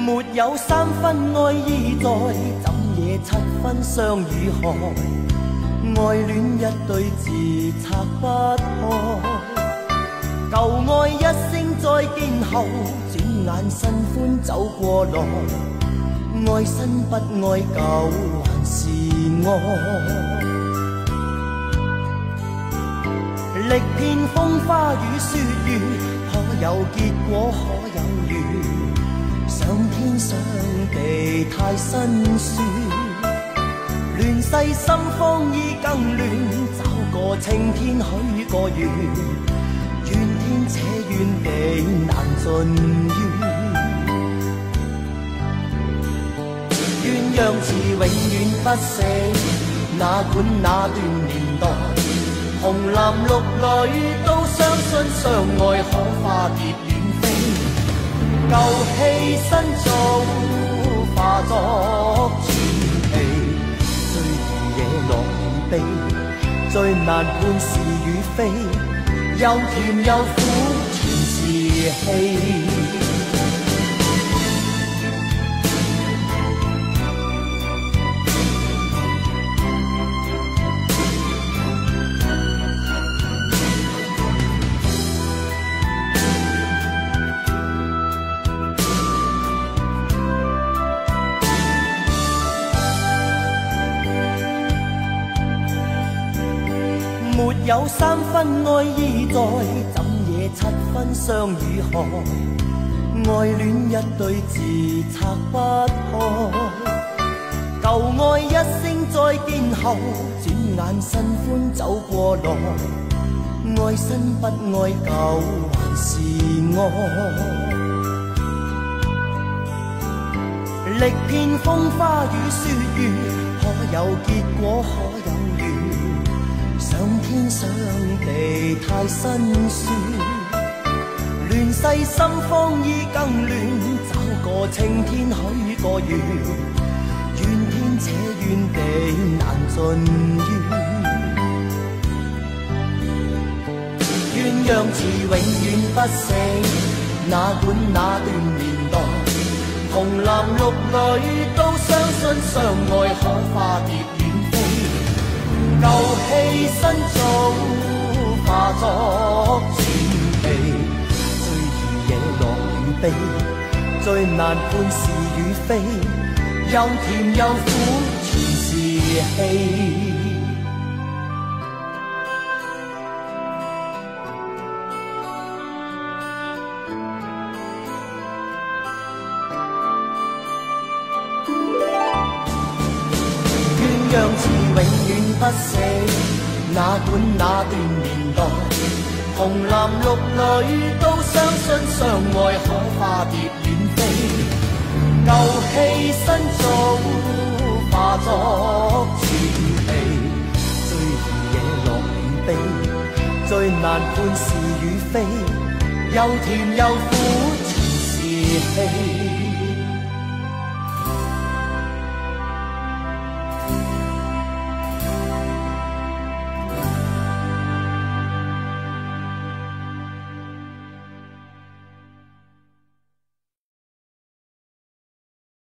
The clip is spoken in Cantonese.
沒有三分愛意在，怎野七分相與害？愛戀一對字拆不開，舊愛一聲再見後，轉眼新歡走過來，愛新不愛舊還是愛？歷遍風花雨雪月，可有結果可有緣？上天上地太辛酸，亂世心慌意更亂，找個青天許個願，怨天且怨地難盡怨。鴛鴦字永遠不死，哪管那段年代，紅藍綠女都相信相愛可化蝶遠飛，舊戲新做化作傳奇，最易惹落雨悲，最難判是與非，又甜又苦全是戲。沒有三分愛意在，怎野七分相與害？愛戀一對字拆不開，舊愛一聲再見後，轉眼新歡走過來，愛新不愛舊還是愛？歷遍風花雨雪月，可有結果可有緣？上天上地太辛酸，亂世心慌意更亂，找個青天許個願，怨天且怨地難盡怨。鴛鴦字永遠不死，哪管那段年代，紅藍綠女都相信相愛可化蝶遠飛，舊戲新做化作傳奇，最易惹落雨悲，最難判是與非，又甜又苦全是戲。鴛鴦字永遠不死，哪管那段年代，紅藍綠女都相信相愛可化蝶遠飛，舊戲新做化作傳奇，最易惹落雨悲，最難判是與非，又甜又苦全是戲。